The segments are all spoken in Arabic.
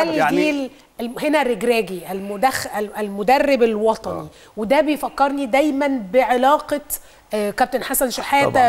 هل يعني هنا رجراجي المدرب الوطني وده بيفكرني دايما بعلاقه كابتن حسن شحاته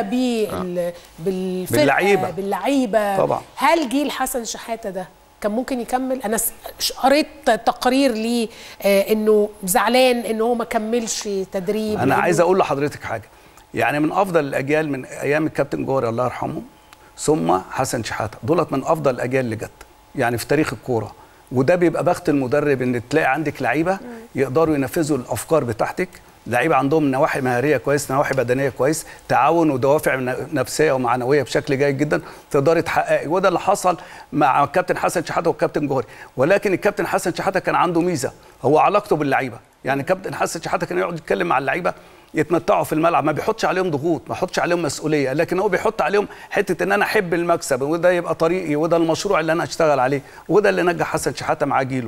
باللعيبه طبعا. هل جيل حسن شحاته ده كان ممكن يكمل؟ انا قريت تقرير ليه انه زعلان ان هو ما كملش تدريب. انا عايز اقول لحضرتك حاجه، يعني من افضل الاجيال من ايام الكابتن جوهري الله يرحمه ثم حسن شحاته، دولت من افضل الاجيال اللي جت يعني في تاريخ الكوره. وده بيبقى بخت المدرب ان تلاقي عندك لعيبه يقدروا ينفذوا الافكار بتاعتك، لعيبه عندهم نواحي مهاريه كويس، نواحي بدنيه كويس، تعاون ودوافع نفسيه ومعنويه بشكل جيد جدا، تقدري تحققي. وده اللي حصل مع الكابتن حسن شحاته والكابتن جوهري. ولكن الكابتن حسن شحاته كان عنده ميزه، هو علاقته باللعيبه. يعني الكابتن حسن شحاته كان يقعد يتكلم مع اللعيبه يتمتعوا في الملعب، ما بيحطش عليهم ضغوط، ما بيحطش عليهم مسؤوليه، لكن هو بيحط عليهم حته ان انا احب المكسب، وده يبقى طريقي، وده المشروع اللي انا اشتغل عليه، وده اللي نجح حسن شحاته مع جيله.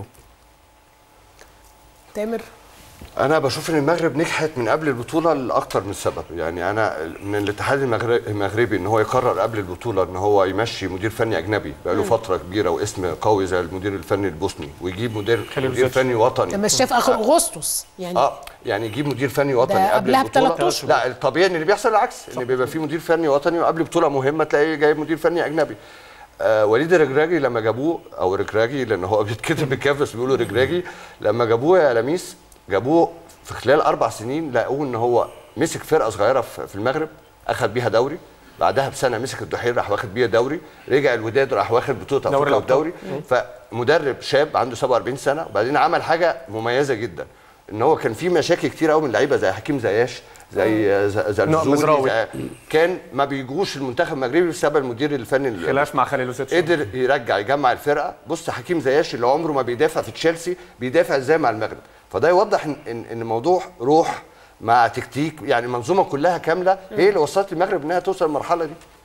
تامر، انا بشوف ان المغرب نجحت من قبل البطوله لاكثر من سبب. يعني انا من الاتحاد المغربي ان هو يقرر قبل البطوله ان هو يمشي مدير فني اجنبي بقاله فتره كبيره واسم قوي زي المدير الفني البوسني، ويجيب مدير فني وطني. ده مش في اخر اغسطس يعني. يعني يجيب مدير فني وطني قبل البطوله. لا الطبيعي ان اللي بيحصل العكس، ان بيبقى في مدير فني وطني وقبل بطوله مهمه تلاقيه جايب مدير فني اجنبي. وليد الرجراجي لما جابوه، او رجراجي لان هو بيتكتب بالكاف بس بيقولوا رجراجي، لما جابوه يا لميس جابوه في خلال 4 سنين لقوه ان هو مسك فرقه صغيره في المغرب اخذ بيها دوري، بعدها بسنه مسك الدحيل راح واخد بيها دوري، رجع الوداد راح واخد بطوله افريقيا والدوري. فمدرب شاب عنده 47 سنه، وبعدين عمل حاجه مميزه جدا، ان هو كان في مشاكل كتير قوي من اللعيبه زي حكيم زياش، زي زرزوري، كان ما بيجوش المنتخب المغربي بسبب المدير الفني خلاف مع خليلوزيتش، قدر يجمع الفرقه. بص حكيم زياش اللي عمره ما بيدافع في تشيلسي بيدافع ازاي مع المغرب، فده يوضح ان الموضوع روح مع تكتيك، يعني منظومه كلها كامله هي اللي وصلت المغرب انها توصل للمرحله دي.